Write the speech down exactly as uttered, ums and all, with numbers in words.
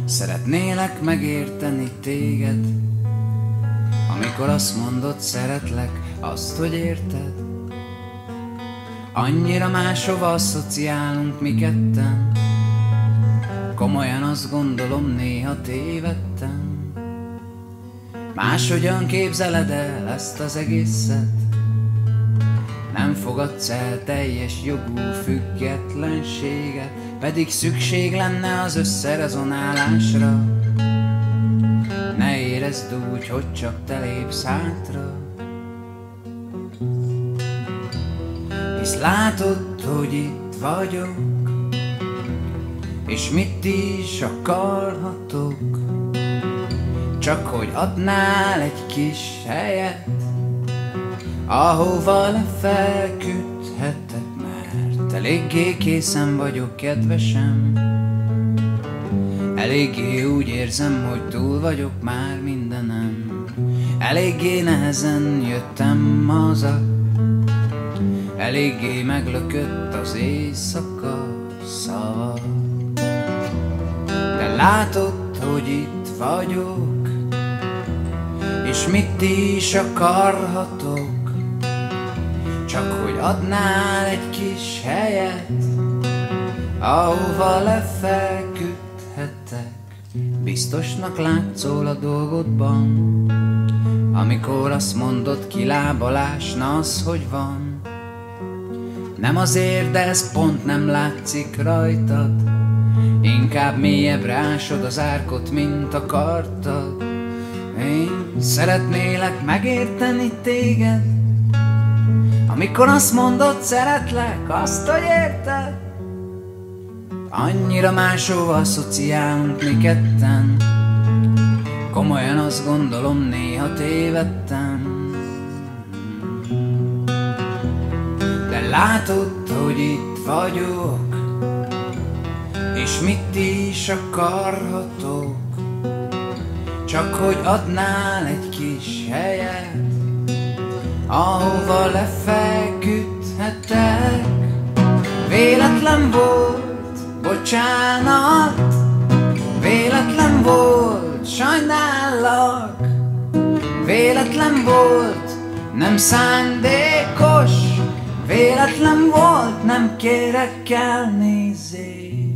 Szeretnélek megérteni téged, amikor azt mondod szeretlek, azt, hogy érted. Annyira máshova asszociálunk mi ketten, komolyan azt gondolom, néha tévedtem. Máshogyan képzeled el ezt az egészet, nem fogadsz el teljes jogú függetlenséget, pedig szükség lenne az összerezonálásra. Ne érezd úgy, hogy csak te lépsz hátra, hisz látod, hogy itt vagyok, és mit is akarhatok, csak hogy adnál egy kis helyet, ahova lefelküldhetek, mert eléggé készen vagyok, kedvesem. Eléggé úgy érzem, hogy túl vagyok már mindenem. Eléggé nehezen jöttem haza, eléggé meglökött az éjszaka szava. De látod, hogy itt vagyok, és mit is akarhatok, csak hogy adnál egy kis helyet, ahova lefelküldhetek. Biztosnak látszol a dolgodban, amikor azt mondod, kilábalás, na az, hogy van. Nem azért, de ez pont nem látszik rajtad, inkább mélyebbre ásod az árkot, mint akartad. Én szeretnélek megérteni téged, amikor azt mondod, szeretlek, azt, hogy érted. Annyira máshova asszociálunk mi ketten, komolyan azt gondolom, néha tévedtem. De látod, hogy itt vagyok, és mit is akarhatok, csak hogy adnál egy kis helyet, ahova lefelküldhetek. Véletlen volt, bocsánat, véletlen volt, sajnállak. Véletlen volt, nem szándékos, véletlen volt, nem kérek elnézést.